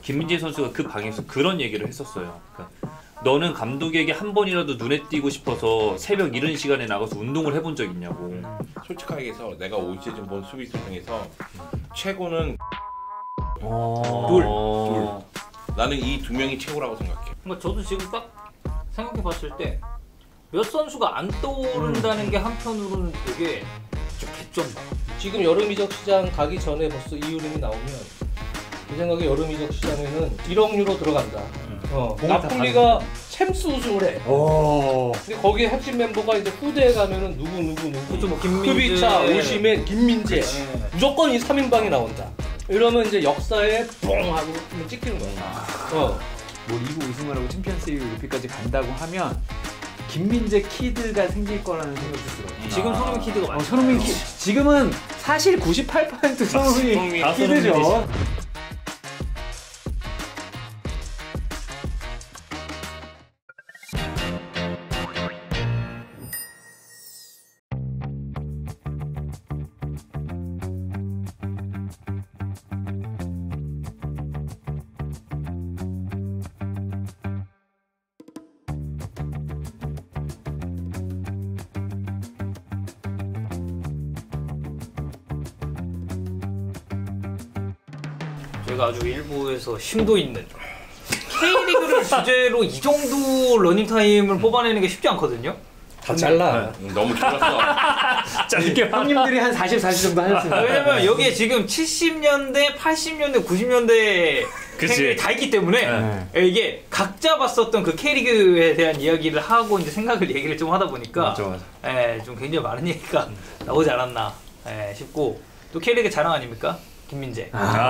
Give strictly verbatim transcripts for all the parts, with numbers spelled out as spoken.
김민재 선수가 그 방에서 그런 얘기를 했었어요. 그러니까 너는 감독에게 한 번이라도 눈에 띄고 싶어서 새벽 이른 시간에 나가서 운동을 해본 적 있냐고. 솔직하게 해서 내가 올 시즌 본 수비수 중에서 최고는 둘. 둘. 나는 이 두 명이 최고라고 생각해. 그러니까 저도 지금 딱 생각해봤을 때 몇 선수가 안 떠오른다는 게 한편으로는 되게 좀 개쩐다. 지금 여름 이적 시장 가기 전에 벌써 이유림이 나오면 제 생각에 여름 이적 시장에는 일억 유로 들어간다. 음. 어, 나폴리가 챔스 우승을 해. 오. 근데 거기에 핵심 멤버가 이제 후대에 가면은 누구 누구 누구 뭐 김민재, 크비차, 오시멘, 김민재 네. 무조건 이 삼 인방이 나온다. 이러면 이제 역사에 뽕 하고 찍히는 거야. 아. 어. 뭐 리그 우승을 하고 챔피언스리그 높이까지 간다고 하면 김민재 키드가 생길 거라는 생각이 들어요. 지금 손흥민 키드가 많아요. 어, 손흥민 키 지금은 사실 구십팔 퍼센트 손흥민 키드죠. 제가 아주 일부에서 심도 있는 K리그를 주제로 이 정도 러닝타임을 뽑아내는 게 쉽지 않거든요. 다 잘라. 네. 너무 길었어. 짧게 형님들이 한 사십, 사십 정도 하셨습니다. 왜냐면 여기에 지금 칠십 년대, 팔십 년대, 구십 년대 K리그 다 있기 때문에 네. 이게 각자 봤었던 그 K리그에 대한 이야기를 하고 이제 생각을 얘기를 좀 하다 보니까 맞아, 맞아. 예, 좀 굉장히 많은 얘기가 나오지 않았나 예, 싶고 또 K리그 자랑 아닙니까? 김민재.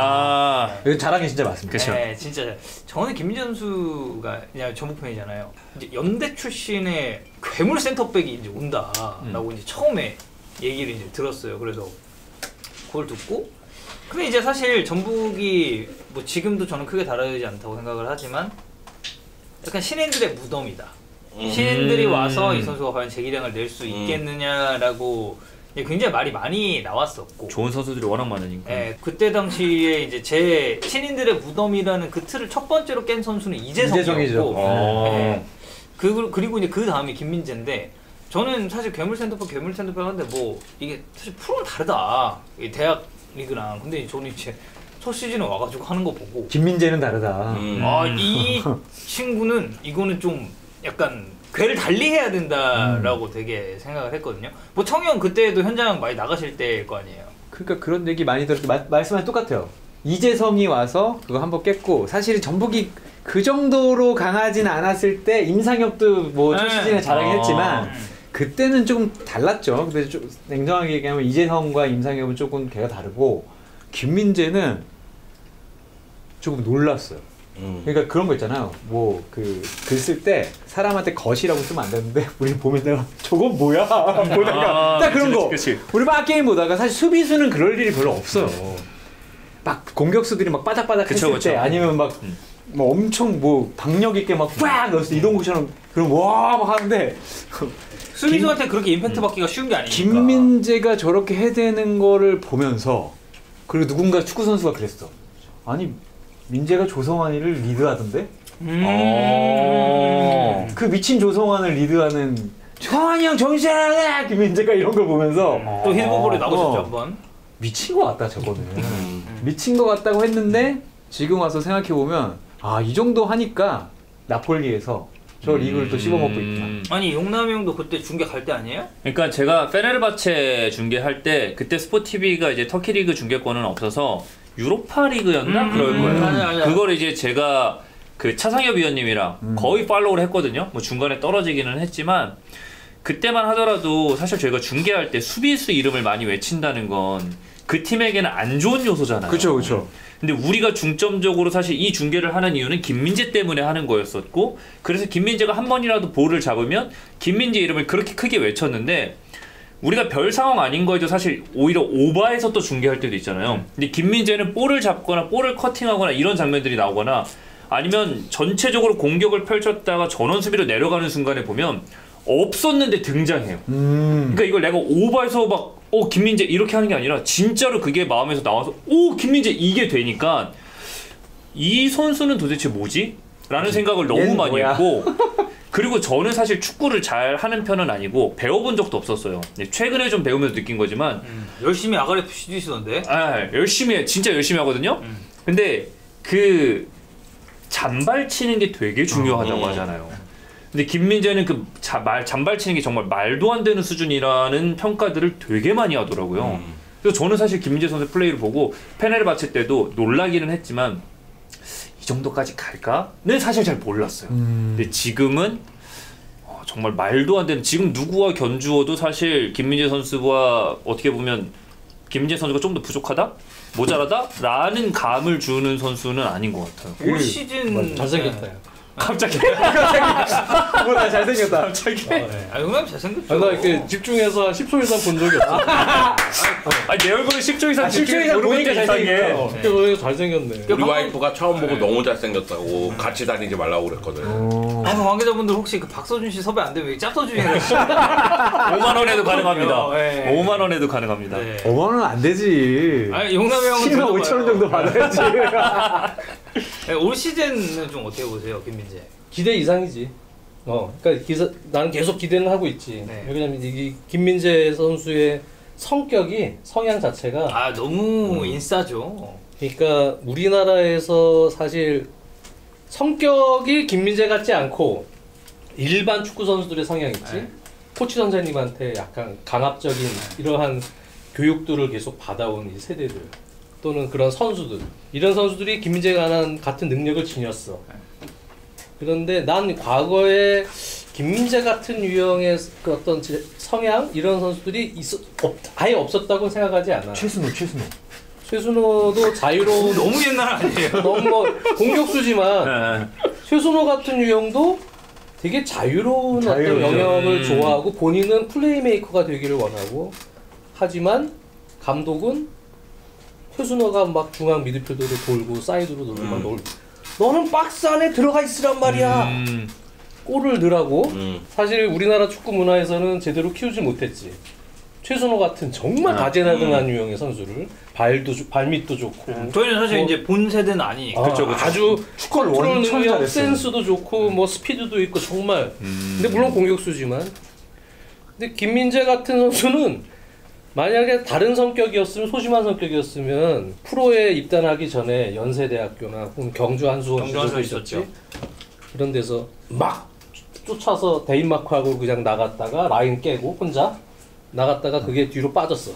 아, 아. 자랑이 진짜 맞습니다. 그렇죠. 네, 진짜 저는 김민재 선수가 그냥 전북 팬이잖아요. 이제 연대 출신의 괴물 센터백이 이제 온다라고 음. 이제 처음에 얘기를 이제 들었어요. 그래서 그걸 듣고 근데 이제 사실 전북이 뭐 지금도 저는 크게 다르지 않다고 생각을 하지만 약간 신인들의 무덤이다. 음. 신인들이 와서 이 선수가 과연 재기량을 낼 수 있겠느냐라고. 굉장히 말이 많이 나왔었고 좋은 선수들이 워낙 많으니까. 네, 그때 당시에 이제 제 신인들의 무덤이라는 그 틀을 첫 번째로 깬 선수는 이재성이었고, 네, 그 그리고 이제 그 다음이 김민재인데 저는 사실 괴물 센터백 괴물 센터백 하는데 뭐 이게 사실 프로는 다르다 이 대학 리그랑. 근데 저는 이제 첫 시즌에 와가지고 하는 거 보고 김민재는 다르다. 음. 아, 이 친구는 이거는 좀 약간 괴를 달리해야 된다라고 음. 되게 생각을 했거든요. 뭐 청형 그때도 현장 많이 나가실 때일 거 아니에요. 그러니까 그런 얘기 많이 들었고 말씀하신 똑같아요. 이재성이 와서 그거 한번 깼고 사실은 전북이 그 정도로 강하진 않았을 때 임상혁도 뭐 첫 시즌에 잘하긴 했지만 아. 그때는 조금 달랐죠. 근데 좀 냉정하게 얘기하면 이재성과 임상혁은 조금 걔가 다르고 김민재는 조금 놀랐어요. 음. 그러니까 그런 거 있잖아요. 뭐 그 글 쓸 때 사람한테 것이라고 쓰면 안 되는데 우리 보면 내가 저건 뭐야? 보다가 아, 딱 그런 거. 그치, 그치. 우리 막 게임 보다가 사실 수비수는 그럴 일이 별로 없어요. 음. 막 공격수들이 막 바닥바닥 그쵸, 했을 그쵸. 때 아니면 막 음. 뭐 엄청 뭐 박력 있게 막 빡 넣었을 때 이동국처럼 그럼 와 막 하는데 수비수한테 그렇게 임팩트 받기가 쉬운 게 아니니까. 김민재가 저렇게 해대는 거를 보면서 그리고 누군가 축구 선수가 그랬어. 아니 민재가 조성환이를 리드하던데? 음 어 그 미친 조성환을 리드하는 조성환이 형 정신차려! 김민재가 이런 걸 보면서 어 또 히드볼에 나오셨죠 어 한번? 미친 거 같다 저거는. 미친 거 같다고 했는데 지금 와서 생각해보면 아 이 정도 하니까 나폴리에서 저 리그를 음... 또 씹어먹고 있구나. 아니 용남이 형도 그때 중계 갈 때 아니에요? 그러니까 제가 페네르바체 중계할 때 그때 스포티비가 이제 터키 리그 중계권은 없어서 유로파 리그였나? 음, 그럴 거예요. 아니, 아니, 아니. 그걸 이제 제가 그 차상엽 위원님이랑 음. 거의 팔로우를 했거든요. 뭐 중간에 떨어지기는 했지만 그때만 하더라도 사실 저희가 중계할 때 수비수 이름을 많이 외친다는 건 그 팀에게는 안 좋은 요소잖아요. 그렇죠, 그렇죠. 근데 우리가 중점적으로 사실 이 중계를 하는 이유는 김민재 때문에 하는 거였었고 그래서 김민재가 한 번이라도 볼을 잡으면 김민재 이름을 그렇게 크게 외쳤는데 우리가 별 상황 아닌 거에도 사실 오히려 오버해서 또 중계할 때도 있잖아요. 근데 김민재는 볼을 잡거나 볼을 커팅하거나 이런 장면들이 나오거나 아니면 전체적으로 공격을 펼쳤다가 전원 수비로 내려가는 순간에 보면 없었는데 등장해요. 음. 그러니까 이걸 내가 오버해서 막 어 김민재 이렇게 하는 게 아니라 진짜로 그게 마음에서 나와서 오 김민재 이게 되니까 이 선수는 도대체 뭐지? 라는 생각을 너무 얘는 많이 뭐야? 했고 그리고 저는 사실 축구를 잘 하는 편은 아니고 배워본 적도 없었어요. 최근에 좀 배우면서 느낀 거지만 음, 열심히 아가리에프씨도 있었는데. 아, 열심히 해. 진짜 열심히 하거든요. 음. 근데 그 잔발 치는 게 되게 중요하다고 음. 하잖아요. 근데 김민재는 그 자, 말, 잔발 치는 게 정말 말도 안 되는 수준이라는 평가들을 되게 많이 하더라고요. 음. 그래서 저는 사실 김민재 선수 플레이를 보고 페네르바체 때도 놀라기는 했지만 이 정도까지 갈까는 사실 잘 몰랐어요. 음. 근데 지금은 어, 정말 말도 안 되는 지금 누구와 견주어도 사실 김민재 선수와 어떻게 보면 김민재 선수가 좀 더 부족하다? 모자라다? 라는 감을 주는 선수는 아닌 것 같아요. 올 시즌 맞아, 잘생겼다. 야. 갑자기 뭐나 잘생겼다. 갑자기 아, 네. 아 영남 잘생겼죠. 아, 나 이렇게 집중해서 한 십 초 이상 본 적이 없어. 아니 내 얼굴을 십 초 이상 아, 십 초 이상 모르는 보니까 것도 이상해. 잘생겼어. 어, 근데 잘생겼네. 우리 방금- 와이프가 처음 보고 너무 잘생겼다고 같이 다니지 말라고 그랬거든. 방금 관계자분들 혹시 그 박서준 씨 섭외 안 되면 짭서준이라고. 오만 원에도 가능합니다. 네. 오만 원에도 가능합니다. 네. 오만 원 안 되지. 아니 용남이 형은 십만 오천 원 정도 받아야지. 네, 올 시즌은 좀 어떻게 보세요, 김민재? 기대 이상이지. 어, 그러니까 기사, 나는 계속 기대는 하고 있지. 네. 왜냐면 이 김민재 선수의 성격이 성향 자체가 아 너무 인싸죠. 그러니까 우리나라에서 사실 성격이 김민재 같지 않고 일반 축구 선수들의 성향 있지. 네. 코치 선생님한테 약간 강압적인 이러한 교육들을 계속 받아온 이 세대들 또는 그런 선수들 이런 선수들이 김민재가 하는 같은 능력을 지녔어. 그런데 난 과거에 김민재 같은 유형의 그 어떤 제- 성향 이런 선수들이 있어, 없, 아예 없었다고 생각하지 않아. 최순호, 최순호. 최순호도 자유로운 너무 옛날 아니에요? 너무 뭐 공격수지만 네. 최순호 같은 유형도 되게 자유로운 어떤 자유로운. 영역을 음. 좋아하고 본인은 플레이메이커가 되기를 원하고 하지만 감독은 최순호가 막 중앙 미드필더로 돌고 사이드로 돌고 막 음. 놀 너는 박스 안에 들어가 있으란 말이야. 음, 골을 넣으라고. 음. 사실 우리나라 축구 문화에서는 제대로 키우지 못했지. 최순호 같은 정말 아, 다재다능한 유형의 선수를 발도 좋- 발밑도 좋고 저희는 사실 뭐- 이제 본 세대는 아니니까. 아, 그쵸, 그쵸. 아주 축구를 컨트롤 원천 능력, 잘했어요. 센스도 좋고 뭐 스피드도 있고 정말. 음. 근데 물론 공격수지만. 근데 김민재 같은 선수는 만약에 다른 성격이었으면 소심한 성격이었으면 프로에 입단하기 전에 연세대학교나 혹은 경주 한수원 경주 한수원 있었지. 있었죠. 그런 데서 막 쫓아서 대인마크하고 그냥 나갔다가 라인 깨고 혼자 나갔다가 그게 뒤로 빠졌어.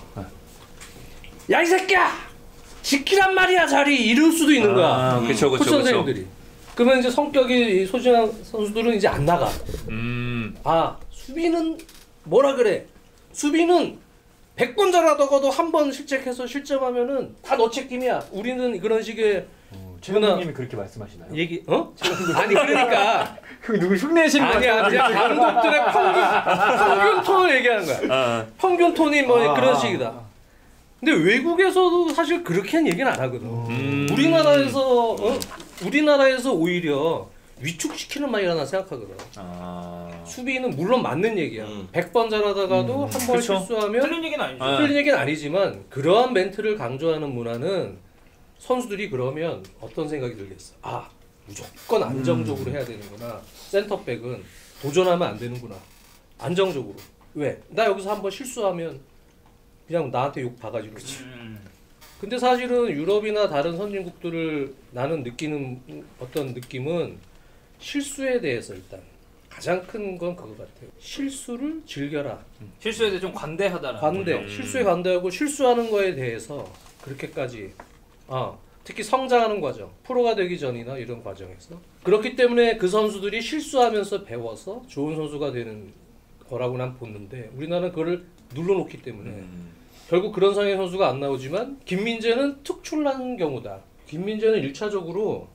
야 이 새끼야! 지키란 말이야 자리 이럴 수도 있는 거야. 아, 그쵸, 코치 그쵸, 그쵸. 선생님들이. 그러면 이제 성격이 소심한 선수들은 이제 안 나가. 음, 아 수비는 뭐라 그래? 수비는 백 번 잘하다가도 한 번 실책해서 실점하면은 다 너 책임이야. 우리는 그런 식의 최근님이 그렇게 말씀하시나요? 얘기 어? 아니 그러니까 그 누구 흉내내시는 거 아니야 같아요. 그냥 감독들의 평균 평균 톤을 얘기하는 거야. 아, 평균 톤이 뭐 아, 그런 아, 식이다. 근데 외국에서도 사실 그렇게는 얘기는 안 하거든. 음. 우리나라에서 어? 우리나라에서 오히려 위축시키는 말이라 난 생각하거든. 아, 수비는 물론 맞는 얘기야. 음. 백 번 잘하다가도 한 번 그쵸. 실수하면 틀린 얘기는 아니죠. 아. 틀린 얘기는 아니지만 그러한 멘트를 강조하는 문화는 선수들이 그러면 어떤 생각이 들겠어? 아 무조건 안정적으로 해야 되는구나. 센터백은 도전하면 안 되는구나. 안정적으로. 왜? 나 여기서 한번 실수하면 그냥 나한테 욕 바가지로. 음. 근데 사실은 유럽이나 다른 선진국들을 나는 느끼는 어떤 느낌은 실수에 대해서 일단 가장 큰 건 그거 같아요. 실수를 즐겨라. 실수에 대해 좀 관대하다는. 관대. 음. 실수에 관대하고 실수하는 거에 대해서 그렇게까지 아 특히 성장하는 과정, 프로가 되기 전이나 이런 과정에서 그렇기 때문에 그 선수들이 실수하면서 배워서 좋은 선수가 되는 거라고 난 보는데 우리나라는 그거를 눌러놓기 때문에 음. 결국 그런 상의 선수가 안 나오지만 김민재는 특출난 경우다. 김민재는 일차적으로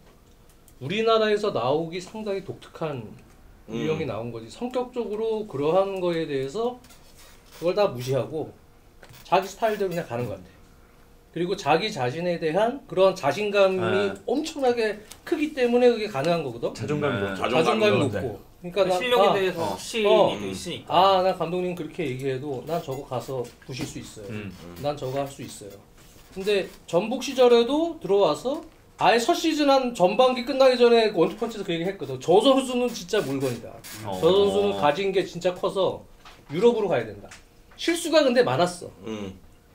우리나라에서 나오기 상당히 독특한 음. 유형이 나온 거지. 성격적으로 그러한 거에 대해서 그걸 다 무시하고 자기 스타일대로 그냥 가는 것 같아. 그리고 자기 자신에 대한 그런 자신감이 네. 엄청나게 크기 때문에 그게 가능한 거거든. 자존감이 네. 높죠. 자존감이 자존감이 높대. 높고. 그러니까 나, 실력에 아, 대해서 어. 확신이 어. 있으니까. 아, 나 감독님 그렇게 얘기해도 난 저거 가서 부실 수 있어요. 음. 난 저거 할 수 있어요. 근데 전북 시절에도 들어와서 아예 첫 시즌 한 전반기 끝나기 전에 원투펀치에서 그 얘기 했거든. 저 선수는 진짜 물건이다. 어. 저 선수는 가진 게 진짜 커서 유럽으로 가야 된다. 실수가 근데 많았어. 음.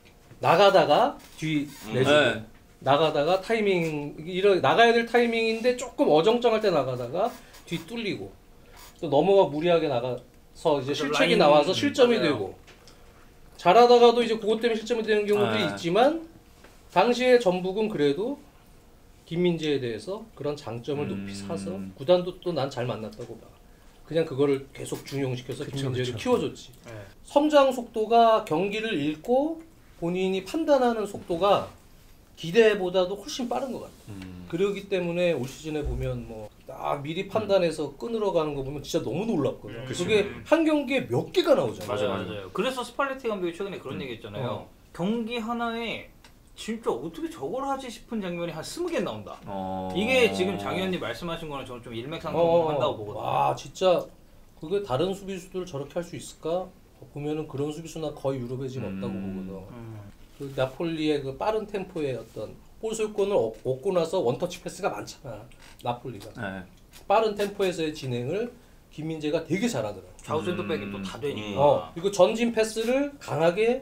나가다가 뒤 내주고 네. 나가다가 타이밍 이런 나가야 될 타이밍인데 조금 어정쩡할 때 나가다가 뒤 뚫리고 또 넘어가 무리하게 나가서 이제 실책이 라인, 나와서 실점이 맞아요. 되고 잘하다가도 이제 그것 때문에 실점이 되는 경우들이 네. 있지만 당시에 전북은 그래도 김민재에 대해서 그런 장점을 음. 높이 사서 구단도 또 난 잘 만났다고 봐. 그냥 그거를 계속 중용시켜서 그쵸, 김민재를 그쵸. 키워줬지. 네. 성장 속도가 경기를 읽고 본인이 판단하는 속도가 기대보다도 훨씬 빠른 것 같아. 음. 그러기 때문에 올 시즌에 보면 뭐 딱 미리 판단해서 끊으러 가는 거 보면 진짜 너무 놀랍거든. 음. 그게 한 경기에 몇 개가 나오잖아. 맞아, 맞아요. 맞아요. 그래서 스팔레티 감독이 최근에 그런 음. 얘기 했잖아요. 어. 경기 하나에 진짜 어떻게 저걸 하지 싶은 장면이 한 스무 개 나온다. 어... 이게 지금 장 의원님 말씀하신 거는 저는 좀 일맥상통한다고 보거든요. 어, 와 진짜 그게 다른 수비수들 저렇게 할 수 있을까? 보면은 그런 수비수나 거의 유럽에 지금 음. 없다고 보거든. 음. 그 나폴리의 그 빠른 템포의 어떤 볼 소유권을 얻- 얻고 나서 원터치 패스가 많잖아. 나폴리가 네. 빠른 템포에서의 진행을 김민재가 되게 잘하더라고. 좌우 센터백이 음. 또 다 되니까. 어 그리고 전진 패스를 강하게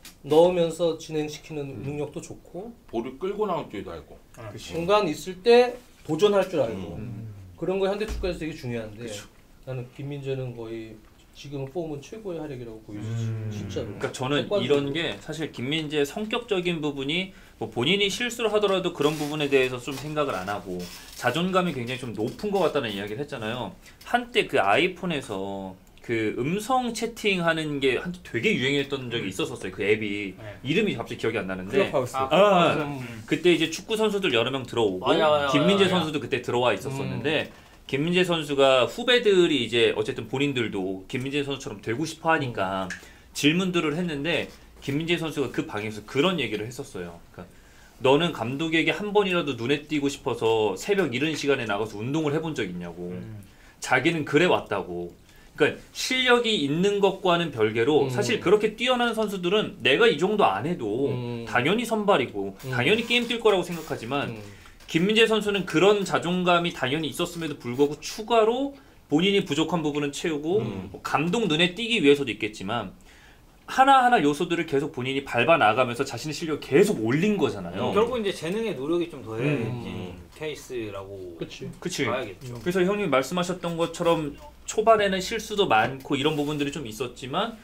넣으면서 진행시키는 능력도 좋고 볼을 끌고 나올 줄도 알고. 순간 있을 때 도전할 줄 알고 음. 그런 거 현대 축구에서 되게 중요한데 나는 김민재는 거의 지금 폼은 최고의 활약이라고 보여지지 음. 진짜로. 그러니까 저는 객관적으로. 이런 게 사실 김민재의 성격적인 부분이 뭐 본인이 실수를 하더라도 그런 부분에 대해서 좀 생각을 안 하고 자존감이 굉장히 좀 높은 것 같다는 이야기를 했잖아요. 한때 그 아이폰에서 그 음성 채팅하는 게 한때 되게 유행했던 적이 있었었어요. 그 앱이 네. 이름이 갑자기 기억이 안 나는데 클럽하우스. 아, 아, 음. 그때 이제 축구 선수들 여러 명 들어오고 맞아, 맞아, 김민재 맞아. 선수도 그때 들어와 있었었는데 김민재 선수가 후배들이 이제 어쨌든 본인들도 김민재 선수처럼 되고 싶어 하니까 질문들을 했는데 김민재 선수가 그 방에서 그런 얘기를 했었어요. 그러니까 너는 감독에게 한 번이라도 눈에 띄고 싶어서 새벽 이른 시간에 나가서 운동을 해본 적 있냐고. 음. 자기는 그래 왔다고. 그러니까 실력이 있는 것과는 별개로 음. 사실 그렇게 뛰어난 선수들은 내가 이 정도 안 해도 음. 당연히 선발이고 음. 당연히 게임 뛸 거라고 생각하지만 음. 김민재 선수는 그런 자존감이 당연히 있었음에도 불구하고 추가로 본인이 부족한 부분은 채우고 음. 뭐 감독 눈에 띄기 위해서도 있겠지만 하나하나 요소들을 계속 본인이 밟아 나가면서 자신의 실력을 계속 올린 거잖아요. 음. 결국 이제 재능의 노력이 좀 더해진 음. 케이스라고 그치. 그치. 봐야겠죠. 그래서 형님이 말씀하셨던 것처럼 초반에는 실수도 많고 이런 부분들이 좀 있었지만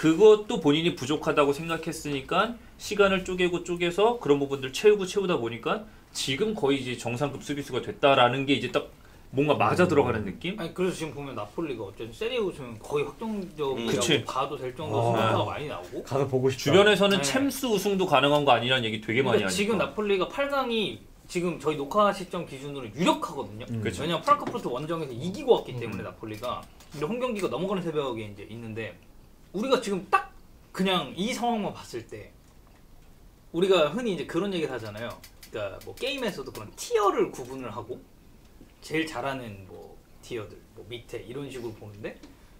그것도 본인이 부족하다고 생각했으니까 시간을 쪼개고 쪼개서 그런 부분들 채우고 채우다 보니까 지금 거의 이제 정상급 수비수가 됐다라는 게 이제 딱 뭔가 맞아 들어가는 느낌? 아니 그래서 지금 보면 나폴리가 어쨌든 세리에 우승 거의 확정적이라고 그치. 봐도 될 정도로 어. 수가 많이 나오고 가서 보고 싶다. 주변에서는 네. 챔스 우승도 가능한 거 아니라는 얘기 되게 많이 그러니까 하니까. 지금 나폴리가 팔 강이 지금 저희 녹화 시점 기준으로 유력하거든요. 음. 그쵸. 왜냐면 프랑크푸르트 원정에서 이기고 왔기 때문에 나폴리가 근데 홈 경기가 넘어가는 새벽에 이제 있는데 우리가 지금 딱 그냥 이 상황만 봤을 때 우리가 흔히 이제 그런 얘기를 하잖아요. 그러니까 뭐 게임에서도 그런 티어를 구분을 하고 제일 잘하는 뭐 티어들 뭐 밑에 이런 식으로 보는데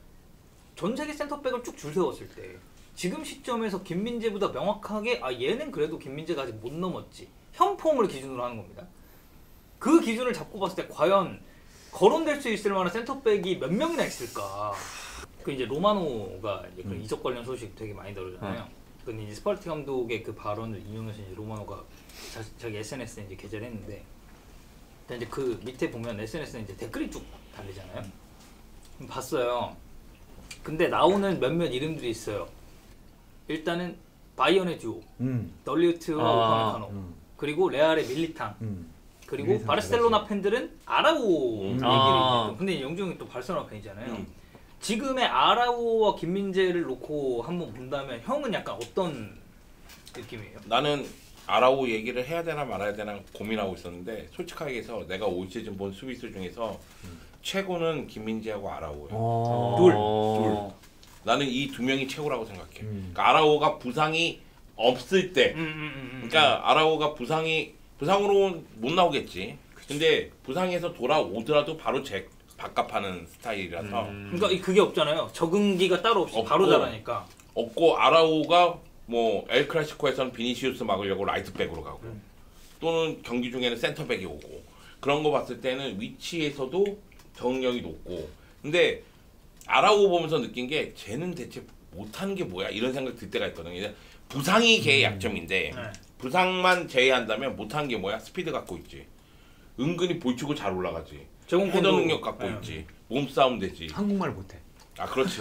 전 세계 센터백을 쭉 줄 세웠을 때 지금 시점에서 김민재보다 명확하게 아 얘는 그래도 김민재가 아직 못 넘었지 현 폼을 기준으로 하는 겁니다. 그 기준을 잡고 봤을 때 과연 거론될 수 있을 만한 센터백이 몇 명이나 있을까? 그 이제 로마노가 이제 그 음. 이적 관련 소식 되게 많이 다루잖아요. 어. 근데 이제 스팔티 감독의 그 발언을 인용해서 이제 로마노가 자, 자기 에스엔에스에 이제 게재를 했는데 근데 이제 그 밑에 보면 에스엔에스에 이제 댓글이 쭉 달리잖아요. 그럼 봤어요. 근데 나오는 몇몇 이름들이 있어요. 일단은 바이언의 듀오, 음. 널리우트와 아, 오파메카노, 음. 그리고 레알의 밀리탕, 음. 그리고 밀리탕 바르셀로나 팬들은 아라오 음. 얘기를 아. 또 근데 영중이 또 바르셀로나 팬이잖아요. 음. 지금의 아라오와 김민재를 놓고 한번 본다면 형은 약간 어떤 느낌이에요? 나는 아라오 얘기를 해야 되나 말아야 되나 고민하고 있었는데 솔직하게 해서 내가 올 시즌 본 수비수 중에서 최고는 김민재하고 아라오예요. 어. 둘. 둘. 나는 이 두 명이 최고라고 생각해. 음. 그러니까 아라오가 부상이 없을 때, 음, 음, 음, 음. 그러니까 아라오가 부상이 부상으로 못 나오겠지. 근데 부상에서 돌아오더라도 바로 제 밥값하는 스타일이라서 음. 그러니까 이- 그게 없잖아요. 적응기가 따로 없이 없고. 바로 잘하니까. 없고 아라오가 뭐 엘 클라시코에서는 비니시우스 막으려고 라이트백으로 가고 음. 또는 경기 중에는 센터백이 오고 그런 거 봤을 때는 위치에서도 적응력이 높고 근데 아라오 보면서 느낀 게 쟤는 대체 못하는 게 뭐야 이런 생각 들 때가 있거든요. 부상이 걔의 약점인데 네. 부상만 제외한다면 못하는 게 뭐야? 스피드 갖고 있지. 은근히 볼치고 잘 올라가지. 제공권도- 헤더 능력 갖고 네. 있지. 몸싸움 되지. 한국말 못해. 아 그렇지.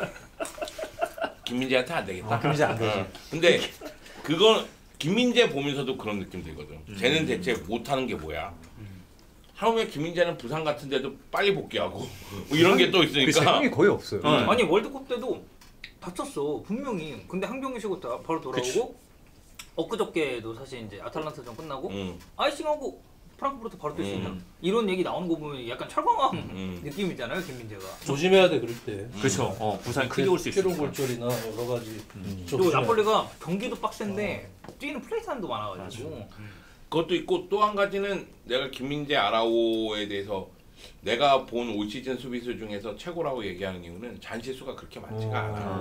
김민재한테 안 되겠다. 아, 김민재 안 되지. 어. 근데 그건 김민재 보면서도 그런 느낌 들거든. 쟤는 대체 못하는 게 뭐야? 하루에 김민재는 부상 같은데도 빨리 복귀하고 뭐 이런 게 또 그 있으니까. 제공이 거의 없어요. 어. 아니 월드컵 때도 다쳤어 분명히. 근데 한 경기 쉬고 다- 바로 돌아오고 그치. 엊그저께도 사실 이제 아탈란타전 끝나고 음, 아이싱하고 프랑크푸르트 바로 뛸 수 있냐 음. 이런 얘기 나오는 거 보면 약간 철광함 음. 느낌이잖아요 김민재가. 조심해야 돼 그럴 때. 그렇죠. 어, 부상이 크게 올 수 있어요. 피로 골절이나 여러 가지. 그리고 나폴리가 경기도 빡센데 뛰는 플레이 타임도 많아가지고. 그것도 있고 또 한 가지는 내가 김민재 아라오에 대해서 내가 본 올 시즌 수비수 중에서 최고라고 얘기하는 이유는 잔실수가 그렇게 많지가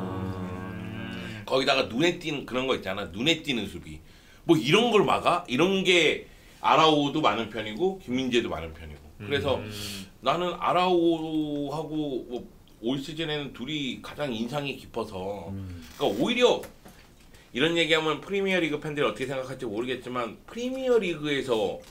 않아. 거기다가 눈에 띄는 그런 거 있잖아. 눈에 띄는 수비. 뭐 이런 걸 막아? 이런 게 아라오도 많은 편이고 김민재도 많은 편이고. 그래서 음. 나는 아라오하고 뭐 올 시즌에는 둘이 가장 인상이 깊어서 그러니까 오히려 이런 얘기하면 프리미어리그 팬들이 어떻게 생각할지 모르겠지만 프리미어리그에서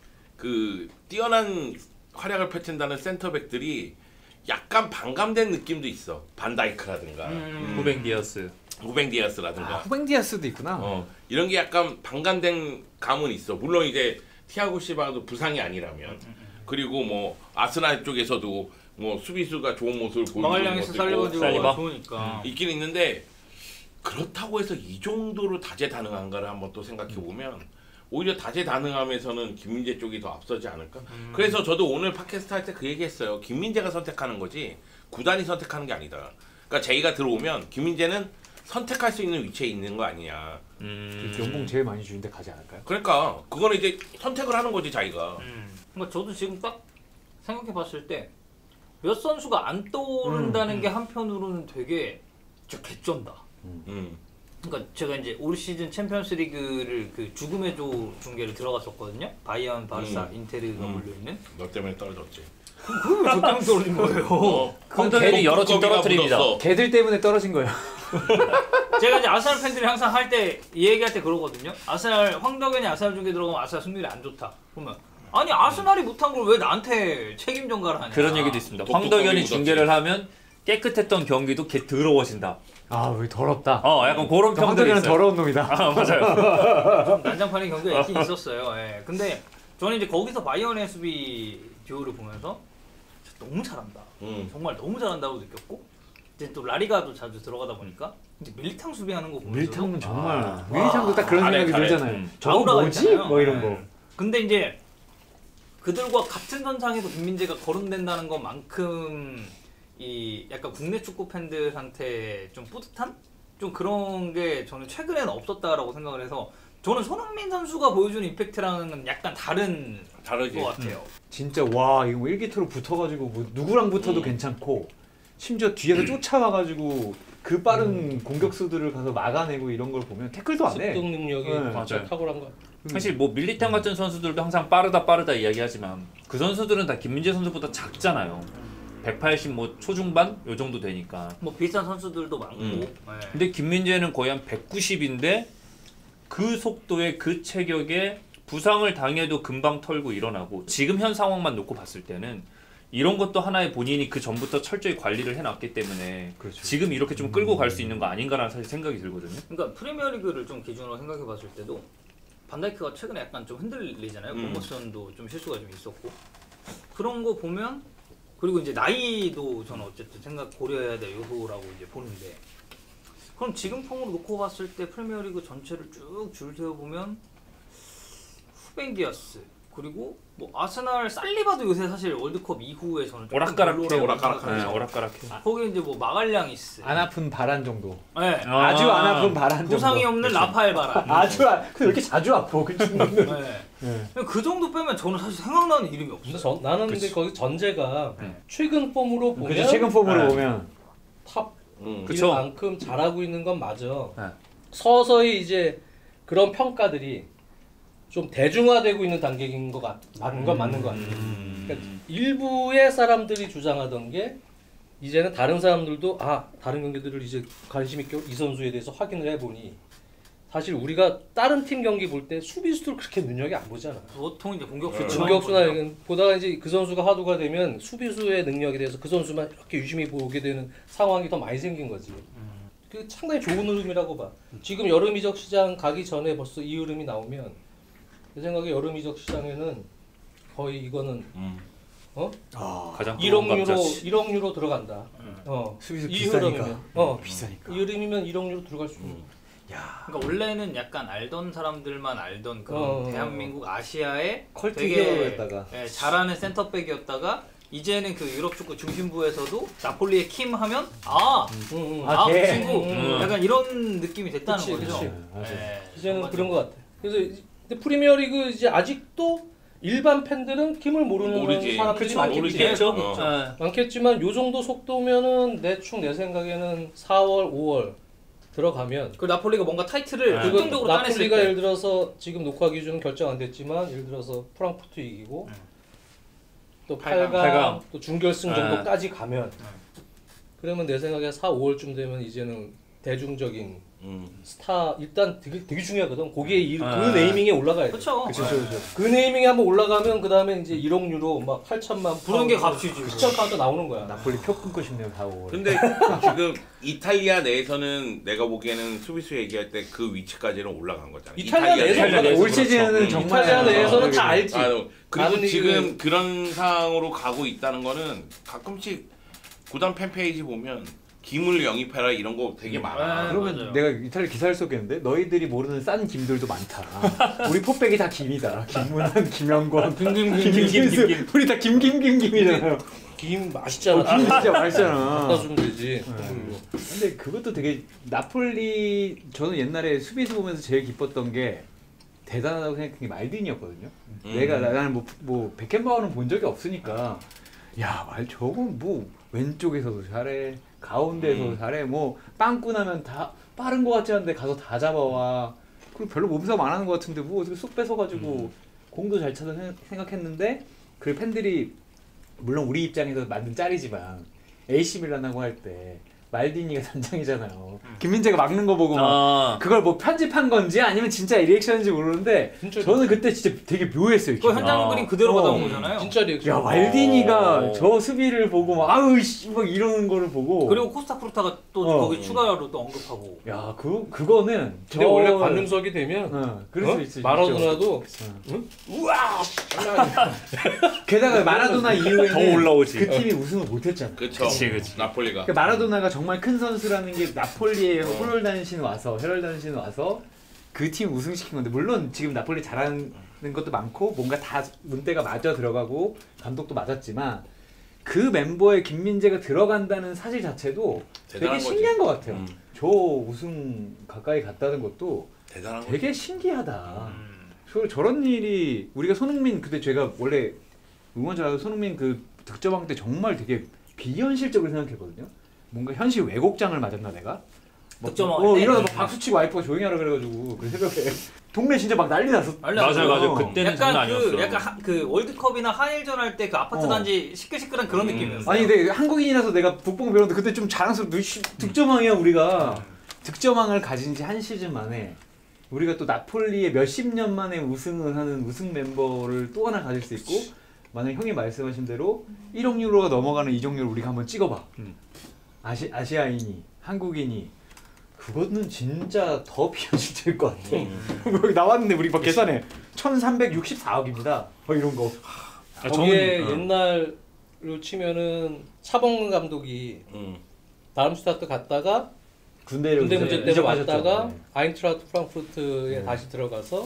그 뛰어난 활약을 펼친다는 센터백들이 약간 반감된 느낌도 있어. 반다이크라든가 음. 후벤 디아스. 후벤 디아스라든가 아, 후벤 디아스도 있구나. 어, 이런 게 약간 반감된 감은 있어. 물론 이제 티아고 실바도 부상이 아니라면 그리고 뭐 아스날 쪽에서도 뭐 수비수가 좋은 모습을 보여주고 마갈량에서 살려가지고 살리바? 좋으니까. 있긴 있는데 그렇다고 해서 이 정도로 다재다능한가를 한번 또 생각해 보면 오히려 다재다능함에서는 김민재 쪽이 더 앞서지 않을까? 음. 그래서 저도 오늘 팟캐스트 할 때 그 얘기했어요. 김민재가 선택하는 거지 구단이 선택하는 게 아니다. 그러니까 제이가 들어오면 김민재는 선택할 수 있는 위치에 있는 거 아니냐. 음. 연봉 제일 많이 주는데 가지 않을까요? 그러니까 그거는 이제 선택을 하는 거지 자기가. 음. 그러니까 저도 지금 딱 생각해 봤을 때 몇 선수가 안 떠오른다는 음, 게 한편으로는 되게 진짜 개쩐다. 음. 그러니까 제가 이제 올 시즌 챔피언스리그를 그 죽음의 조 중계를 들어갔었거든요. 바이언, 바르사, 음. 인테르가 음. 몰려 있는. 너 때문에 떨어졌지. 그게 왜 저 때문에 떨어진 거예요? 어. 황덕현이 여러 팀 뚜껑이가 떨어뜨립니다. 묻었어. 걔들 때문에 떨어진 거예요. 제가 이제 아스날 팬들이 항상 할 때 이 얘기할 때 그러거든요. 아스날 황덕현이 아스날 중계 들어가면 아스날 승률이 안 좋다. 그러면 아니 아스날이 못한 걸 왜 나한테 책임 전가를 하냐. 그런 얘기도 있습니다. 독특하게 황덕현이 묻었지. 중계를 하면 깨끗했던 경기도 걔 더러워진다. 아, 왜 더럽다. 어, 약간 그런 평들이 황덕현은 있어요. 더러운 놈이다. 아, 맞아요. 좀 난장판의 경기가 있긴 있었어요. 예. 근데 저는 이제 거기서 바이언의 수비 듀오를 보면서 진짜 너무 잘한다. 음. 정말 너무 잘한다고 느꼈고 이제 또 라리가도 자주 들어가다 보니까 이제 밀탕 수비하는 거 보면서 밀탕은 정말 아, 밀탕도 딱 그런 잘해, 생각이 잘해. 들잖아요. 음. 저거 아우라가 뭐지? 있잖아요. 뭐 이런 네. 거. 근데 이제 그들과 같은 선상에서 김민재가 거론된다는 것만큼 이 약간 국내 축구 팬들한테 좀 뿌듯한 좀 그런 게 저는 최근에는 없었다라고 생각을 해서 저는 손흥민 선수가 보여주는 임팩트랑은 약간 다른 다르지. 것 같아요. 진짜 와 이거 뭐 일기토로 붙어가지고 뭐 누구랑 붙어도 음. 괜찮고 심지어 뒤에서 쫓아와가지고 그 빠른 공격수들을 가서 막아내고 이런 걸 보면 태클도 안 해. 습득 능력이 네. 진짜 맞아요. 탁월한 거. 사실 뭐 밀리탄 같은 선수들도 항상 빠르다 빠르다 이야기하지만 그 선수들은 다 김민재 선수보다 작잖아요. 백팔십 뭐 초중반 요 정도 되니까. 뭐 비슷한 선수들도 많고. 음. 네. 근데 김민재는 거의 한 백구십인데 그 속도에 그 체격에 부상을 당해도 금방 털고 일어나고 지금 현 상황만 놓고 봤을 때는 이런 것도 하나의 본인이 그 전부터 철저히 관리를 해놨기 때문에 그렇죠. 지금 이렇게 좀 끌고 갈 수 있는 거 아닌가라는 사실 생각이 들거든요. 그러니까 프리미어리그를 좀 기준으로 생각해 봤을 때도 반다이크가 최근에 약간 좀 흔들리잖아요. 음. 프로모션도 좀 실수가 좀 있었고 그런 거 보면 그리고 이제 나이도 저는 어쨌든 생각 고려해야 될 요소라고 이제 보는데 그럼 지금 폼으로 놓고 봤을 때 프리미어리그 전체를 쭉 줄 세워 보면 후벤 디아스 그리고 뭐 아스날 살리바도 요새 사실 월드컵 이후에 저는 조금 오락가락해요. 별로라고 오락가락하죠. 네, 생각해요. 오락가락해. 거기 이제 뭐 마갈량이스 안 아픈 바란 정도. 네. 아. 아주 안 아픈 바란 정도. 부상이 없는 라파엘 바라. 아주 안. 근데 왜 이렇게 자주 아파 그 친구는. 네. 네. 그 정도 빼면 저는 사실 생각나는 이름이 없어요. 근데 전, 나는 근데 그치. 거기 전제가 네. 최근 폼으로 보면 그죠 최근 폼으로 네. 보면 탑 음. 그쵸. 이만큼 잘하고 있는 건 맞아. 네. 서서히 이제 그런 평가들이 좀 대중화되고 있는 단계인 것 같, 맞는 건 맞는 것 같아요. 그러니까 일부의 사람들이 주장하던 게 이제는 다른 사람들도 아 다른 경기들을 이제 관심 있게 이 선수에 대해서 확인을 해보니 사실 우리가 다른 팀 경기 볼 때 수비수들 그렇게 눈여겨 안 보잖아. 보통 이제 공격수 공격수나 이런 보다가 이제 그 선수가 하도가 되면 수비수의 능력에 대해서 그 선수만 이렇게 유심히 보게 되는 상황이 더 많이 생긴 거지. 그 상당히 좋은 흐름이라고 봐. 지금 여름 이적 시장 가기 전에 벌써 이 흐름이 나오면 내 생각에 여름 이적 시장에는 거의 이거는 음. 어? 가장 일억 뜨거운 유로 감자지. 일억 유로 들어간다. 어. 수비수 이 비싸니까. 흐름이면 어 비싸니까. 이 흐름이면 일억 유로 들어갈 수 있는. 음. 그러니까 원래는 약간 알던 사람들만 알던 그런 어, 대한민국 아시아의 컬트 되게 히어로였다가. 예, 잘하는 센터백이었다가 이제는 그 유럽 축구 중심부에서도 나폴리의 킴 하면 아, 응, 응. 아, 아, 그 걔. 친구 음. 약간 이런 느낌이 됐다는 그치, 거죠. 그치. 맞아. 예, 이제는 맞아. 그런 것 같아. 그래서 이- 근데 프리미어리그 이제 아직도 일반 팬들은 킴을 모르는 모르지. 사람들이 그쵸, 많겠지. 모르겠죠. 어. 예. 많겠지만 요 정도 속도면은 대충 내 생각에는 사월, 오월 들어가면 그 나폴리가 뭔가 타이틀을 네. 그리고 결정적으로 따냈을 나폴리가 때 예를 들어서 지금 녹화 기준은 결정 안 됐지만 예를 들어서 프랑크푸르트 이기고 음. 또 팔 강. 팔 강, 팔 강. 또 준결승 네. 정도까지 가면 그러면 내 생각에 사, 오월쯤 되면 이제는 대중적인 음. 스타 일단 되게 되게 중요하거든. 거기에 이, 그 아. 네이밍에 올라가야 돼. 그렇죠. 그쵸, 그쵸. 그 네이밍에 한번 올라가면 그 다음에 이제 일억 유로 막 팔천만 부르는 게 값이지. 구천 파운드 나오는 거야. 나폴리 표 끊고 싶네요, 사, 오월. 근데 지금 이탈리아 내에서는 내가 보기에는 수비수 얘기할 때 그 위치까지는 올라간 거잖아. 이탈리아 내에서 내에서. 올라가. 올 시즌은 그렇죠. 정말 이탈리아 내에서는 아, 다 알지. 아, 그리고 다른 지금 리그- 그런 상황으로 가고 있다는 거는 가끔씩 구단 팬페이지 보면 기물 영입해라 이런 거 되게 많아. 네. 그러면 맞아요. 내가 이탈리 기사를 썼겠는데 너희들이 모르는 싼 김들도 많다. 우리 포백이 다 김이다. 김문환, 김영권, 김김김, 우리 다 김김김김이잖아요. 김 맛있잖아. 김 진짜 갖다 맛있잖아. 주면 되지. 근데 그것도 되게 나폴리 저는 옛날에 수비수 보면서 제일 기뻤던 게 대단하다고 생각한 게 말딘이었거든요. 음. 내가 나는 뭐, 뭐 베켄바우어는 본 적이 없으니까 야 말 저건 뭐 왼쪽에서도 잘해 가운데에서도 음. 잘해 뭐 빵꾸 나면 다 빠른 거 같지 않은데 가서 다 잡아와 그리고 별로 몸싸움 안 하는 거 같은데 뭐 어떻게 쏙 뺏어가지고 공도 잘 차서 생- 생각했는데 그 팬들이 물론 우리 입장에서 만든 짤이지만 에이씨 밀란하고 할 때 말디니가 단장이잖아요. 김민재가 막는 거 보고 막 아, 그걸 뭐 편집한 건지 아니면 진짜 리액션인지 모르는데 진짜 저는 그때 진짜 되게 묘했어요. 그 현장 아. 그림 그대로 어. 받아온 거잖아요. 진짜 리액션. 야 말디니가 어. 저 수비를 보고 막 아우 씨막 이러는 거를 보고 그리고 코스타 프루타가 또 어. 거기 추가로 또 언급하고. 야 그 그거는 근데 원래 관중석이 되면 어, 그럴 어? 수 있지. 마라도나도 응? 우와 게다가 마라도나 이후에는 더 올라오지. 그 팀이 우승을 못했잖아. 그쵸. 그치, 그치. 나폴리가. 그러니까 마라도나가 정말 큰 선수라는 게 나폴리에 호롤 단신 와서 헤럴 단신 와서 그 팀 우승시킨 건데 물론 지금 나폴리 잘하는 것도 많고 뭔가 다 문대가 맞아 들어가고 감독도 맞았지만 그 멤버에 김민재가 들어간다는 사실 자체도 되게 대단한 거지. 신기한 것 같아요. 음. 저 우승 가까이 갔다는 것도 대단한 거지. 되게 신기하다. 음. 저, 저런 일이 우리가 손흥민 그때 제가 원래 응원자라서 손흥민 그 득점왕 때 정말 되게 비현실적으로 생각했거든요. 뭔가 현실 왜곡장을 맞았나 내가? 막, 득점왕 어 때? 이러다 막 박수 치고 와이프가 조용히 하라 그래가지고 그 새벽에 동네 진짜 막 난리 났어. 난리 맞아요, 났어요. 맞아요. 어. 그때는 장난 약간 그 아니었어. 약간 하, 그 월드컵이나 한일전 할 때 그 아파트 어. 단지 시끌시끌한 그런 음. 느낌이었어요. 아니 근데 한국인이라서 내가 북봉 배웠는데 그때 좀 자랑스럽고 씨, 득점왕이야 우리가. 득점왕을 가진 지 한 시즌 만에 우리가 또 나폴리의 몇십 년 만에 우승을 하는 우승 멤버를 또 하나 가질 수 있고 만약 형이 말씀하신 대로 일억 유로가 넘어가는 이적률을 우리가 한번 찍어봐. 음. 아시, 아시아인이 한국인이 그거는 진짜 더 비현실적일 것 같아. 여기 나왔는데 우리 막 계산해 천삼백육십사억입니다. 뭐 이런 거. 아, 거기에 저는, 어. 옛날로 치면은 차범근 감독이 음. 다름슈타트 갔다가 군대를 군대 이제 문제 때문에 이적하셨죠. 왔다가 네. 아인트라트 프랑크푸르트에 네. 다시 들어가서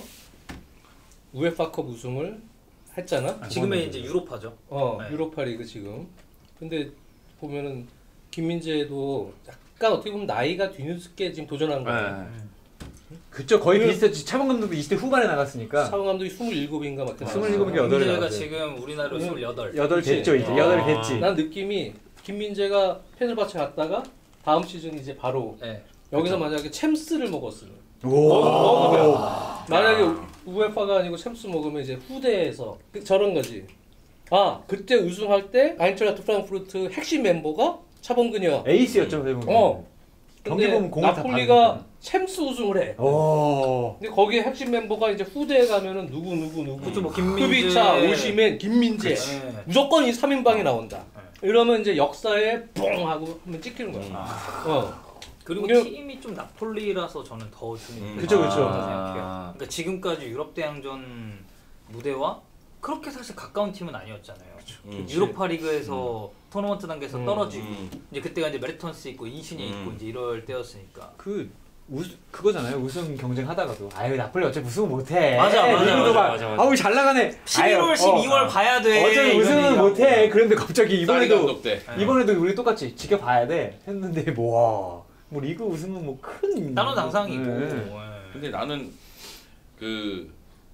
우에파컵 우승을 했잖아. 지금의 이제 유로파죠. 어 네. 유로파리그 지금. 근데 보면은 김민재도 약간 어떻게 보면 나이가 뒤늦게 지금 도전한 거야. 네. 그쵸 거의 그- 비슷했지. 차범 감독도 이십 대 후반에 나갔으니까 차범 감독이 스물일곱인가 막 스물일곱인가 여덟에 김민재가 나갔어요. 지금 우리나라로 음. 스물여덟. 여덟 그치? 됐죠 이제 아. 여덟 됐지. 난 느낌이 김민재가 페네르바체 갔다가 다음 시즌 이제 바로 네. 여기서 그쵸. 만약에 챔스를 먹었으면 먹으면 만약에 우에파가 아니고 챔스 먹으면 이제 후대에서 저런 거지. 아 그때 우승할 때 아인트라흐트 프랑크푸르트 핵심 멤버가 차범근이야. 에이스였죠. 어. 경기 근데 보면 공을 다 나폴리가 받으니까. 챔스 우승을 해. 오. 근데 거기에 핵심 멤버가 이제 후대에 가면은 누구 누구 누구. 그쵸, 뭐 김민재, 흡이차, 오시멘, 김민재. 네. 무조건 이 삼 인방이 나온다. 이러면 이제 역사에 뽕 하고 하면 찍히는 거야. 아. 어. 그리고 그냥- 팀이 좀 나폴리라서 저는 더 주는 음. 그쵸, 그쵸. 생각해요. 아. 그러니까 지금까지 유럽 대항전 무대와 그렇게 사실 가까운 팀은 아니었잖아요. 음. 유로파 리그에서 토너먼트 단계에서 음, 떨어지고 음. 이제 그때가 이제 메르턴스 있고 인신이 음. 있고 이제 이럴 때였으니까. 그 우승 그거잖아요. 우승 경쟁 하다가도 아유 나폴리 어차피 우승 못해. 맞아, 맞아, 리그도 맞아, 막, 맞아, 맞아. 아우 잘 나가네. 십일월, 아유, 십이월 어, 봐야 돼. 어차피 이런 우승은 얘기하고. 못해. 그런데 갑자기 쌀이 이번에도 감독 때. 이번에도 우리 똑같이 지켜봐야 돼. 했는데 뭐, 뭐 리그 우승은 뭐 큰 따로 당상이고. 네. 예. 근데 나는 그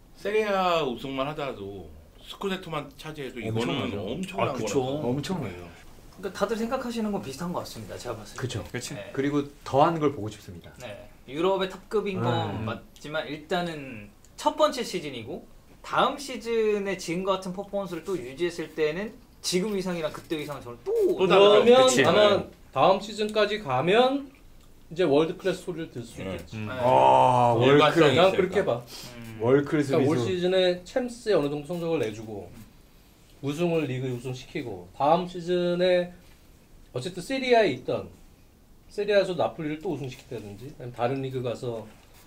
세리아 우승만 하더라도 스쿠데토만 차지해도 이거는 엄청나죠. 엄청난 아, 그쵸. 거라서. 엄청나요. 그러니까 다들 생각하시는 건 비슷한 것 같습니다. 제가 봤을 때. 그쵸. 그치. 네. 그리고 더한 걸 보고 싶습니다. 네. 유럽의 탑급인 건 음. 맞지만 일단은 첫 번째 시즌이고 다음 시즌에 지금과 같은 퍼포먼스를 또 유지했을 때는 지금 이상이랑 그때 이상은 저는 또 또 다르다. 그러면 그치. 아마 다음 시즌까지 가면 이제 월드 클래스 소리를 들 수 네. 있겠지. 음. 네. 아, 일관성이 월클 난 있을까? 그렇게 봐. 음. 월클 수비수. 그러니까 올 시즌에 챔스에 어느 정도 성적을 내주고 우승을 리그 우승시키고 다음 시즌에 어쨌든 세리아에 있던 세리아에서 나폴리를 또 우승시킨다든지 아니면 다른 리그 가서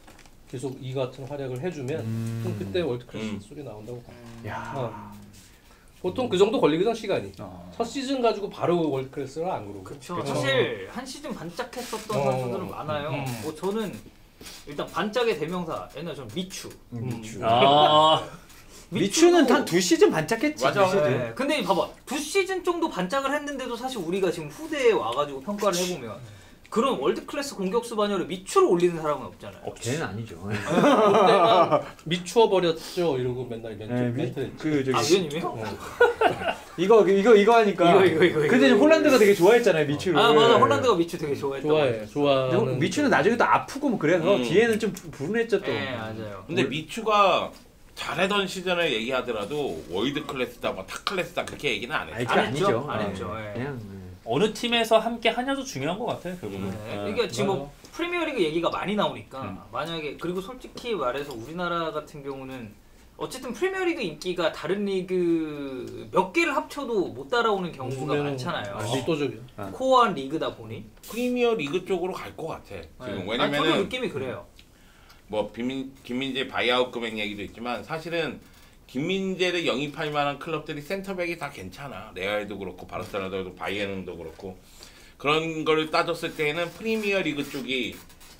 계속 이 같은 활약을 해주면 음. 그럼 그때 월드 클래스 음. 소리 나온다고 봐. 야. 어. 보통 그 정도 걸리거든 시간이. 어. 첫 시즌 가지고 바로 월드 클래스를 안 그러고. 그쵸. 그쵸. 사실 한 시즌 반짝했었던 어. 선수들은 많아요. 음. 뭐 저는 일단 반짝의 대명사 옛날 전 미추. 미추. 아. 미추는 한 두 시즌 반짝했지. 맞아. 두 시즌. 네. 근데 봐봐 두 시즌 정도 반짝을 했는데도 사실 우리가 지금 후대에 와가지고 평가를 해보면 그런 월드 클래스 공격수 반열에 미추를 올리는 사람은 없잖아요. 걔는 아니죠. 그때만 미추어 버렸죠 이러고 맨날 멘트 네, 미, 멘트 했지. 그 저기 아 위원님이요? 어. 이거 이거 이거 하니까. 이거, 이거, 이거, 근데 이거. 홀란드가 되게 좋아했잖아요 미추를. 아 맞아 홀란드가 미추 되게 좋아했던 것 좋아해. 근데 좋아하는. 미추는 나중에 또 아프고 뭐 그래서 음. 뒤에는 좀 불운했죠 또. 같아요. 네 맞아요. 근데 미추가 잘하던 시즌을 얘기하더라도 월드 클래스다, 뭐 탑 클래스다 그렇게 얘기는 안 아니 했어. 그게 안 했죠. 아니죠. 안 네. 했죠, 예. 그냥 네. 어느 팀에서 함께 하냐도 중요한 것 같아요 결국은. 네. 네. 그러니까 지금 뭐 맞아요. 프리미어리그 얘기가 많이 나오니까 음. 만약에 그리고 솔직히 말해서 우리나라 같은 경우는 어쨌든 프리미어리그 인기가 다른 리그 몇 개를 합쳐도 못 따라오는 경우가 많잖아요. 압도적이야. 코어한 리그다 보니. 프리미어 리그 쪽으로 갈 것 같아. 지금 네. 아니, 저도 왜냐면은 느낌이 그래요. 뭐 김민, 김민재 바이아웃 금액 얘기도 있지만 사실은 김민재를 영입할 만한 클럽들이 센터백이 다 괜찮아. 레알도 그렇고 바르셀로나도 그렇고 바이에른도 그렇고 그런 걸 따졌을 때는 프리미어 리그 쪽이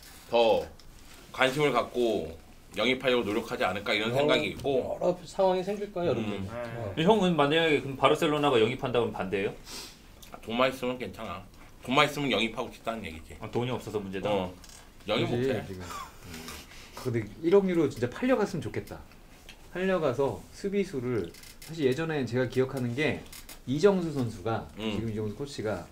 더 관심을 갖고 영입하려고 노력하지 않을까 이런 생각이 있고 여러 상황이 생길 거야 여러분. 음. 네. 형은 만약에 그럼 바르셀로나가 영입한다면 반대예요? 돈만 있으면 괜찮아. 돈만 있으면 영입하고 싶다는 얘기지. 아, 돈이 없어서 문제다. 어, 영입 그지, 못해. 지금. 음. 근데 일억 유로 진짜 팔려갔으면 좋겠다. 팔려가서 수비수를 사실 예전에 제가 기억하는 게 이정수 선수가 음. 지금 이정수 코치가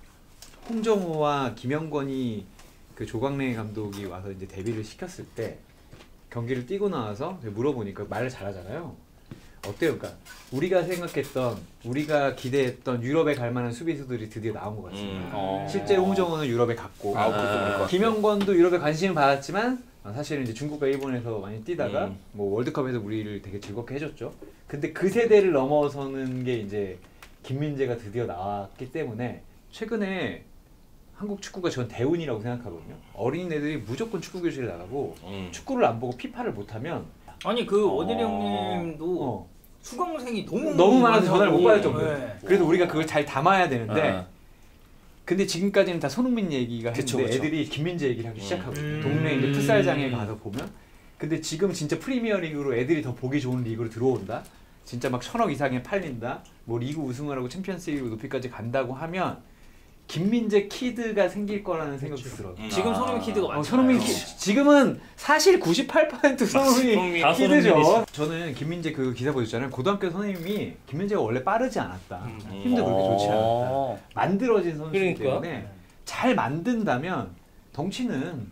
홍정호와 김영권이 그 조광래 감독이 와서 이제 데뷔를 시켰을 때 경기를 뛰고 나와서 물어보니까 말을 잘하잖아요. 어때요? 그러니까 우리가 생각했던 우리가 기대했던 유럽에 갈 만한 수비수들이 드디어 나온 것 같습니다. 음. 어. 실제로 홍정호는 유럽에 갔고 아, 그것도 그럴 것 같아. 김영권도 유럽에 관심을 받았지만 사실은 이제 중국과 일본에서 많이 뛰다가 음. 뭐 월드컵에서 우리를 되게 즐겁게 해줬죠. 근데 그 세대를 넘어서는 게 이제 김민재가 드디어 나왔기 때문에 최근에 한국 축구가 전 대운이라고 생각하거든요. 어린이들이 무조건 축구 교실에 나가고 음. 축구를 안 보고 피파를 못하면 아니 그 어. 원일이 형님도 어, 수강생이 너무 너무 많아서 전화를 못 받을 많아서. 정도예요. 네. 그래도 우리가 그걸 잘 담아야 되는데 아. 근데 지금까지는 다 손흥민 얘기가 했는데 그쵸, 그쵸. 애들이 김민재 얘기를 하기 음. 시작하고 음. 동네 이제 풋살장에 가서 보면 근데 지금 진짜 프리미어리그로 애들이 더 보기 좋은 리그로 들어온다. 진짜 막 천억 이상에 팔린다. 뭐 리그 우승을 하고 챔피언스리그 높이까지 간다고 하면 김민재 키드가 생길 거라는 생각이 들어요. 음. 지금 아. 손흥민 키드가 어, 많잖아요. 손흥민 키, 지금은 사실 구십팔 퍼센트 손흥민 손흥민. 다 키드죠. 손흥민이지. 저는 김민재 그 기사 보셨잖아요. 고등학교 선생님이 김민재가 원래 빠르지 않았다. 음. 힘도 그렇게 좋지 않았다. 어. 만들어진 선수이기 그러니까. 때문에 잘 만든다면 덩치는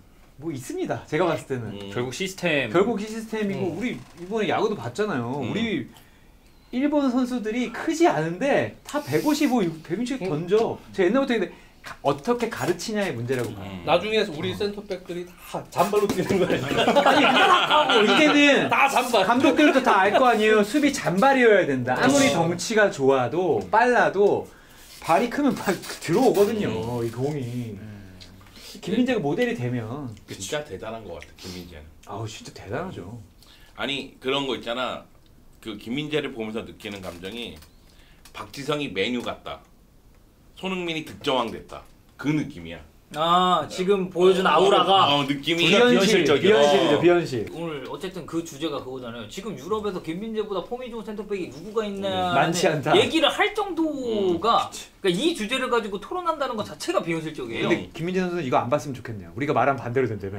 뭐 있습니다. 제가 봤을 때는 음. 결국 시스템. 결국 이 시스템이고 음. 우리 이번에 야구도 봤잖아요. 음. 우리 일본 선수들이 크지 않은데 다 백오십오, 백육십 음. 던져. 제가 옛날부터 근데 가- 어떻게 가르치냐의 문제라고 봐요. 음. 나중에 우리 센터백들이 다 잔발로 뛰는 거야. 아니 하고 이제는 다 잔발. 감독들도 다 알 거 아니에요. 수비 잔발이어야 된다. 아무리 어. 덩치가 좋아도 빨라도 발이 크면 발 들어오거든요. 이 공이. 김민재가 모델이 되면 진짜 대단한 것 같아 김민재는. 아우 진짜 대단하죠. 아니 그런 거 있잖아. 그 김민재를 보면서 느끼는 감정이 박지성이 메뉴 같다. 손흥민이 득점왕 됐다. 그 느낌이야. 아 지금 보여준 아우라가 어, 느낌이 비현- 비현실, 비현실적이야. 비현실이죠, 어. 비현실. 오늘 어쨌든 그 주제가 그거잖아요. 지금 유럽에서 김민재보다 폼이 좋은 센터백이 누구가 있나 많지 않다. 얘기를 할 정도가 그러니까 이 주제를 가지고 토론한다는 것 자체가 비현실적이에요. 근데 김민재 선수는 이거 안 봤으면 좋겠네요. 우리가 말하면 반대로 된다며.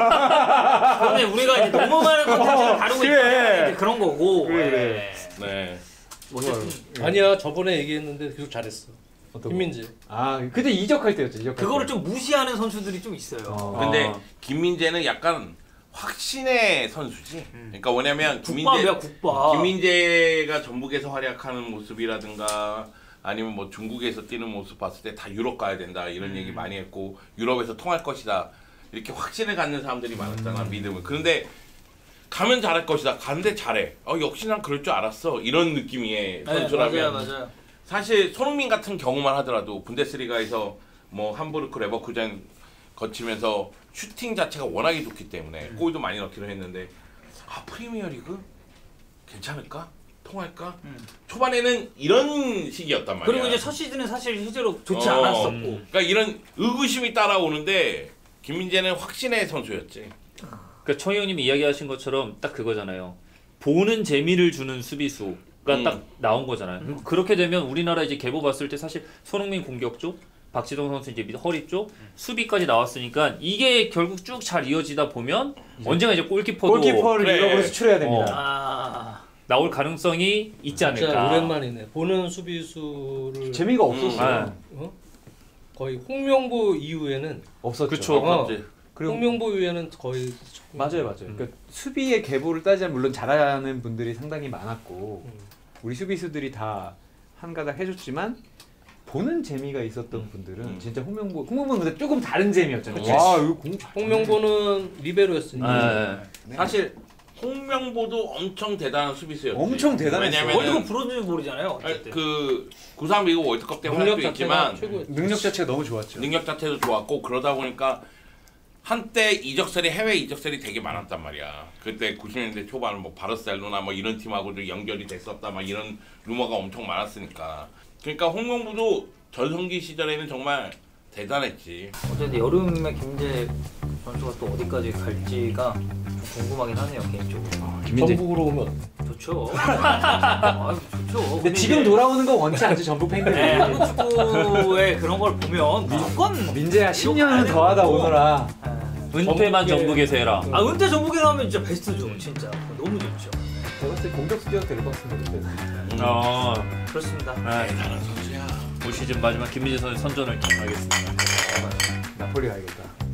근데 우리가 이제 너무 많은 컨텐츠를 다루고 그래. 있으니까 이제 그런 거고. 그래, 그래. 네. 네. 어쨌든 아니야 저번에 얘기했는데 계속 잘했어. 어떤 거? 김민재. 아 그때 이적할 때였죠. 이적할 그거를 때. 좀 무시하는 선수들이 좀 있어요. 어. 근데 어. 김민재는 약간 확신의 선수지. 그러니까 뭐냐면 김민재 국밥이야 국밥. 김민재가 전북에서 활약하는 모습이라든가 아니면 뭐 중국에서 뛰는 모습 봤을 때 다 유럽 가야 된다 이런 얘기 많이 했고 유럽에서 통할 것이다 이렇게 확신을 갖는 사람들이 많았잖아. 믿음을. 그런데 가면 잘할 것이다. 가는데 잘해. 어 역시 난 그럴 줄 알았어. 이런 느낌의 네, 선수라면 맞아요, 맞아요. 사실 손흥민 같은 경우만 하더라도 분데스리가에서 뭐 함부르크 레버쿠젠 거치면서 슈팅 자체가 워낙에 좋기 때문에 음. 골도 많이 넣기로 했는데 아 프리미어리그 괜찮을까? 통할까? 음. 초반에는 이런 시기였단 말이야. 그리고 이제 첫 시즌은 사실 실제로 좋지 어, 않았었고. 그러니까 이런 의구심이 따라오는데 김민재는 확신의 선수였지. 그러니까 청 형님이 이야기하신 것처럼 딱 그거잖아요. 보는 재미를 주는 수비수가 음. 딱 나온 거잖아요. 음. 그렇게 되면 우리나라 이제 개보 봤을 때 사실 손흥민 공격 쪽, 박지성 선수 이제 밑 허리 쪽, 수비까지 나왔으니까 이게 결국 쭉 잘 이어지다 보면 언젠가 이제 골키퍼도 골키퍼를 그래. 유럽으로 수출해야 됩니다. 아. 나올 가능성이 있지 진짜 않을까. 오랜만이네. 보는 수비수를 재미가 없었어. 아. 어? 거의 홍명보 이후에는 없었죠. 그쵸. 어. 맞지? 그리고 홍명보 이후에는 거의 맞아요, 맞아요. 음. 그러니까 수비의 계보를 따지면 물론 잘하는 분들이 상당히 많았고 음. 우리 수비수들이 다 한가닥 해줬지만 보는 재미가 있었던 분들은 음. 진짜 홍명보, 홍명보는 근데 조금 다른 재미였잖아요. 그치. 와, 이거 공 잘. 홍명보는 리베로였으니까. 아, 사실 홍명보도 엄청 대단한 수비수였지. 엄청 대단했어. 왜냐면은 월드컵 불어주는 볼이잖아요. 어쨌든. 그 구삼 미국 월드컵 때 능력 활약도 자체가 있지만 최고. 능력 자체가 너무 좋았죠. 능력 자체도 좋았고 그러다 보니까 한때 이적설이 해외 이적설이 되게 많았단 말이야. 그때 구십 년대 초반 뭐 바르셀로나 뭐 이런 팀하고도 연결이 됐었다 막 이런 루머가 엄청 많았으니까. 그러니까 홍명보도 전성기 시절에는 정말 대단했지. 어쨌든 여름에 김재 선수가 또 어디까지 갈지가 좀 궁금하긴 하네요 개인적으로. 아, 김민재. 전북으로 오면 좋죠. 아, 좋죠. 근데 지금 돌아오는 거 원치 않죠, 전북 팬들이. 네, 한국 축구의 그런 걸 보면 무조건 민재야 십 년은 더 하다 오너라. 은퇴만 전북에- 전북에서 해라. 아 은퇴 전북이라 하면 진짜 베스트죠 진짜 너무 좋죠. 제가 봤을 때 공격수 뛰어도 될 것 같은데 그때는. 어, 그렇습니다. 네. 대단한 선수야. 올 시즌 마지막 김민재 선수 선전을 하겠습니다. 나폴리 가야겠다.